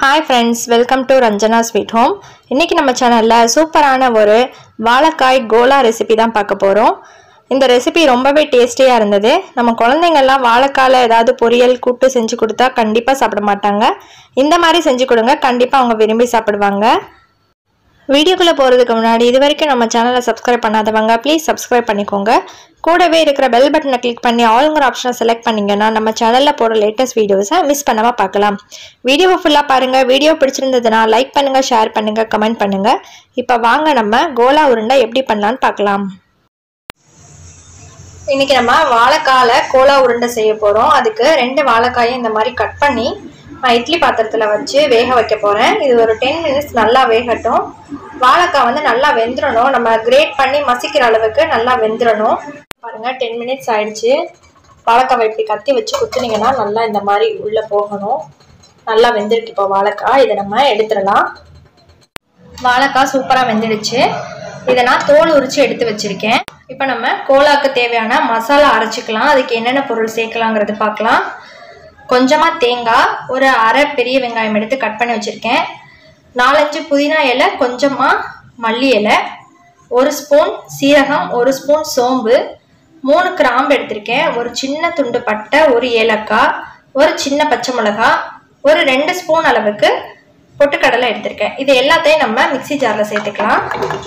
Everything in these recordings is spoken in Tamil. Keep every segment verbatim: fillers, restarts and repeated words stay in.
Hi friends, welcome to Ranjana Sweet Home. இன்னைக்கு நம்ம சேனல்ல சூப்பரான ஒரு வாழைக்காய் கோலா ரெசிபி தான் பார்க்க போறோம். இந்த ரெசிபி ரொம்பவே டேஸ்டியா இருந்தது. நம்ம குழந்தைங்க எல்லாம் வாழைக்காயில ஏதாவது பொரியல் கூட்டு செஞ்சு கொடுத்தா கண்டிப்பா சாப்பிட மாட்டாங்க. இந்த மாதிரி செஞ்சு கொடுங்க, கண்டிப்பா அவங்க விரும்பி சாப்பிடுவாங்க. வீடியோக்குள்ள போறதுக்கு முன்னாடி இதுவரைக்கும் நம்ம சேனலை சப்ஸ்கிரைப் பண்ணாதவங்க ப்ளீஸ் சப்ஸ்கிரைப் பண்ணிக்கோங்க. கூடவே இருக்கிற பெல் பட்டனை கிளிக் பண்ணி ஆல்ங்கிற ஆப்ஷனை செலக்ட் பண்ணீங்கன்னா நம்ம சேனல்ல போற லேட்டஸ்ட் வீடியோஸை மிஸ் பண்ணாம பார்க்கலாம். வீடியோவை ஃபுல்லா பாருங்க. வீடியோ பிடிச்சிருந்ததுன்னா லைக் பண்ணுங்க, ஷேர் பண்ணுங்க, கமெண்ட் பண்ணுங்க. இப்போ வாங்க நம்ம கோலா உருண்டை எப்படி பண்ணலாம்னு பார்க்கலாம். இன்னைக்கு நம்ம வாழைக்காயில கோலா உருண்டை செய்ய போறோம். அதுக்கு ரெண்டு வாழைக்காயை இந்த மாதிரி கட் பண்ணி நான் இட்லி பாத்திரத்தில் வச்சு வேக வைக்க போகிறேன். இது ஒரு டென் மினிட்ஸ் நல்லா வேகட்டும். வாழைக்காய் வந்து நல்லா வெந்துடணும். நம்ம கிரேட் பண்ணி மசிக்கிற அளவுக்கு நல்லா வெந்துடணும். பாருங்கள், டென் மினிட்ஸ் ஆயிடுச்சு. வாழைக்காவை இப்படி கத்தி வச்சு குத்துனீங்கன்னா நல்லா இந்த மாதிரி உள்ளே போகணும். நல்லா வெந்துருக்கு இப்போ வாழைக்காய். இதை நம்ம எடுத்துடலாம். வாழைக்காய் சூப்பராக வெந்துடுச்சு. இதை நான் தோல் உரித்து எடுத்து வச்சுருக்கேன். இப்போ நம்ம கோலாக்கு தேவையான மசாலா அரைச்சிக்கலாம். அதுக்கு என்னென்ன பொருள் சேர்க்கலாங்கிறது பார்க்கலாம். கொஞ்சமாக தேங்காய், ஒரு அரை பெரிய வெங்காயம் எடுத்து கட் பண்ணி வச்சுருக்கேன். நாலஞ்சு புதினா இலை, கொஞ்சமாக மல்லி இலை, ஒரு ஸ்பூன் சீரகம், ஒரு ஸ்பூன் சோம்பு, மூணு கிராம்பு எடுத்திருக்கேன், ஒரு சின்ன துண்டு பட்டை, ஒரு ஏலக்காய், ஒரு சின்ன பச்சை மிளகாய், ஒரு ரெண்டு ஸ்பூன் அளவுக்கு பொட்டுக்கடலை எடுத்திருக்கேன். இது எல்லாத்தையும் நம்ம மிக்சி ஜாரில் சேர்த்துக்கலாம்.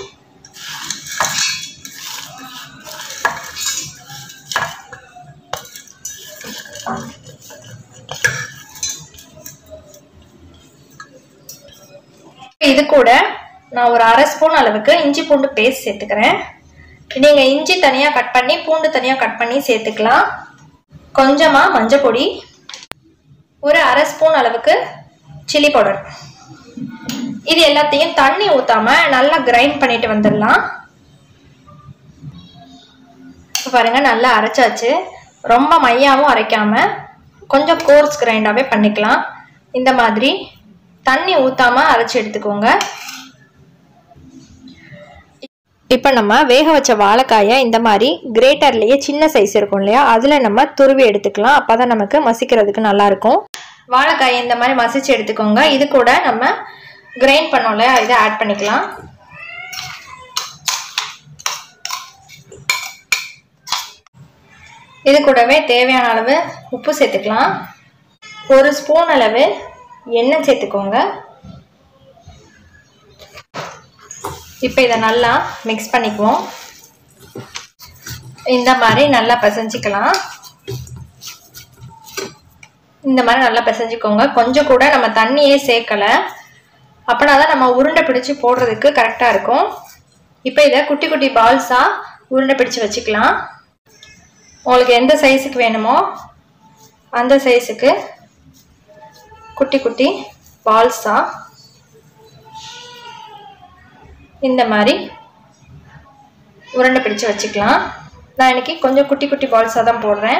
இது கூட நான் ஒரு அரை ஸ்பூன் அளவுக்கு இஞ்சி பூண்டு பேஸ்ட் சேர்த்துக்கிறேன். நீங்க இஞ்சி தனியா கட் பண்ணி பூண்டு தனியா கட் பண்ணி சேர்த்துக்கலாம். கொஞ்சமா மஞ்சள் பொடி, ஒரு அரை ஸ்பூன் அளவுக்கு சில்லி பவுடர். இது எல்லாத்தையும் தண்ணி ஊத்தாம நல்லா கிரைண்ட் பண்ணிட்டு வந்துடலாம். பாருங்க, நல்லா அரைச்சாச்சு. ரொம்ப மையாவும் அரைக்காம கொஞ்சம் கோர்ஸ் கிரைண்டாவே பண்ணிக்கலாம். இந்த மாதிரி தண்ணி ஊத்தாம அரைச்சி எடுத்துக்கோங்க. இப்போ நம்ம வேக வச்ச வாழைக்காயை இந்த மாதிரி கிரேட்டர்லேயே சின்ன சைஸ் இருக்கும் இல்லையா, அதில் நம்ம துருவி எடுத்துக்கலாம். அப்போ தான் நமக்கு மசிக்கிறதுக்கு நல்லா இருக்கும். வாழைக்காயை இந்த மாதிரி மசிச்சு எடுத்துக்கோங்க. இது கூட நம்ம கிரைண்ட் பண்ணோம் இல்லையா, இதை ஆட் பண்ணிக்கலாம். இது கூடவே தேவையான அளவு உப்பு சேர்த்துக்கலாம். ஒரு ஸ்பூன் அளவு எண்ணெய் சேர்த்துக்கோங்க. இப்போ இதை நல்லா மிக்ஸ் பண்ணிக்குவோம். இந்த மாதிரி நல்லா பிசைஞ்சிக்கலாம். இந்த மாதிரி நல்லா பிசைஞ்சிக்கோங்க. கொஞ்சம் கூட நம்ம தண்ணியே சேர்க்கலை. அப்படின்னா தான் நம்ம உருண்டை பிடிச்சி போடுறதுக்கு கரெக்டாக இருக்கும். இப்போ இதை குட்டி குட்டி பால்ஸாக உருண்டை பிடிச்சி வச்சுக்கலாம். உங்களுக்கு எந்த சைஸுக்கு வேணுமோ அந்த சைஸுக்கு குட்டி குட்டி பால்ஸா இந்த மாதிரி உருண்டை பிடிச்சு வச்சுக்கலாம். நான் இன்னைக்கு கொஞ்சம் குட்டி குட்டி பால்ஸா தான் போடுறேன்.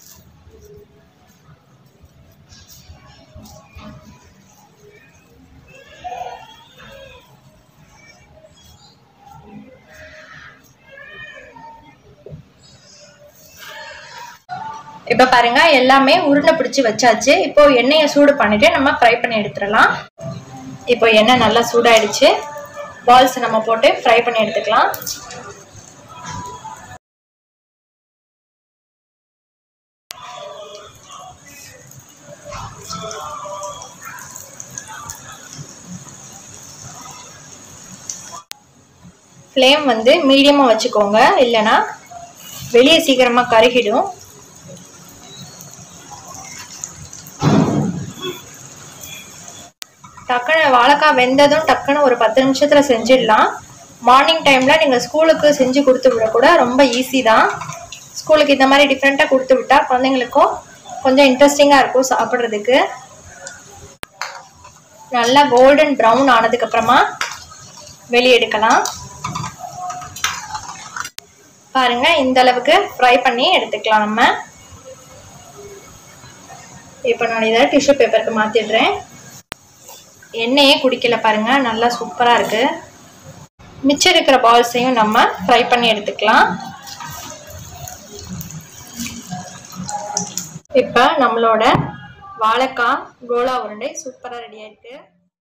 இப்போ பாருங்க, எல்லாமே உருண்டை பிடிச்சி வச்சாச்சு. இப்போ எண்ணெயை சூடு பண்ணிட்டு நம்ம ஃப்ரை பண்ணி எடுத்துடலாம். இப்போ எண்ணெய் நல்லா சூடாயிடுச்சு. பால்ஸ் நம்ம போட்டு ஃப்ரை பண்ணி எடுத்துக்கலாம். ஃப்ளேம் வந்து மீடியமாக வச்சுக்கோங்க, இல்லைன்னா வெளியே சீக்கிரமாக கருகிடும். டக்குன்னு வாழைக்காய் வெந்ததும் டக்குன்னு ஒரு பத்து நிமிஷத்துல செஞ்சிடலாம். மார்னிங் டைம்ல நீங்க ஸ்கூலுக்கு செஞ்சு கொடுத்து விட கூட ரொம்ப ஈஸி தான். ஸ்கூலுக்கு இந்த மாதிரி டிஃப்ரெண்டா கொடுத்து விட்டா குழந்தைங்களுக்கும் கொஞ்சம் இன்ட்ரெஸ்டிங்கா இருக்கும் சாப்பிட்றதுக்கு. நல்லா கோல்டன் ப்ரௌன் ஆனதுக்கு அப்புறமா வெளியே எடுக்கலாம். பாருங்க, இந்த அளவுக்கு ஃப்ரை பண்ணி எடுத்துக்கலாம் நம்ம. இப்போ நான் இதை டிஷ்யூ பேப்பருக்கு மாத்திடுறேன். எண்ணெயே குடிக்கல பாருங்க, நல்லா சூப்பரா இருக்கு. மிச்சம் இருக்கிற பால்ஸையும் நம்ம ஃப்ரை பண்ணி எடுத்துக்கலாம். இப்போ நம்மளோட வாழைக்காய் கோலா உருண்டை சூப்பராக ரெடி ஆயிருக்கு.